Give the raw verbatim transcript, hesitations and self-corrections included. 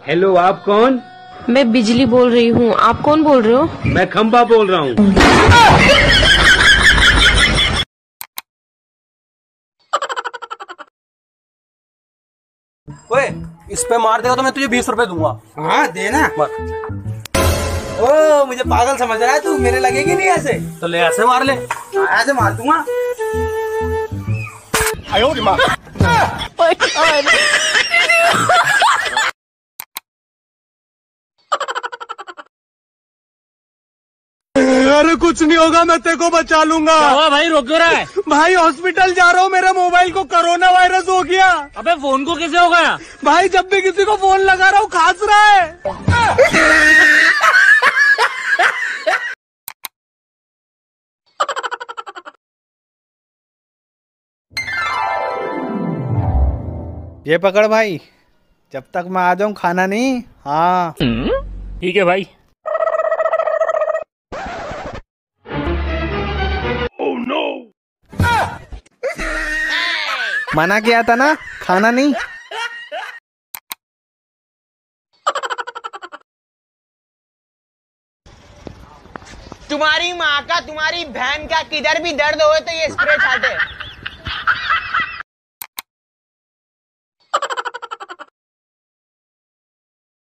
Hello, आप कौन? मैं बिजली बोल रही हूँ। आप कौन बोल रहे हो? मैं खंबा बोल रहा हूँ। ओए, इस पे मार देगा तो मैं तुझे बीस रुपए दूंगा। हाँ देना। ओ मुझे पागल समझ रहा है तू? मेरे लगेगी नहीं ऐसे। तो ले ऐसे मार ले। ऐसे मार दूंगा। आयो माँ। अरे कुछ नहीं होगा, मैं तेरे को बचा लूंगा। हुआ भाई, रोक क्यों रहा है? भाई हॉस्पिटल जा रहा हूँ, मेरे मोबाइल को कोरोना वायरस हो गया। अबे फोन को कैसे हो गया? भाई जब भी किसी को फोन लगा रहा हूँ खांस रहा है। ये पकड़ भाई, जब तक मैं आ जाऊं खाना नहीं। हाँ ठीक है भाई। oh, no. मना किया था ना, खाना नहीं। तुम्हारी माँ का, तुम्हारी बहन का किधर भी दर्द हो तो ये स्प्रे छाटे।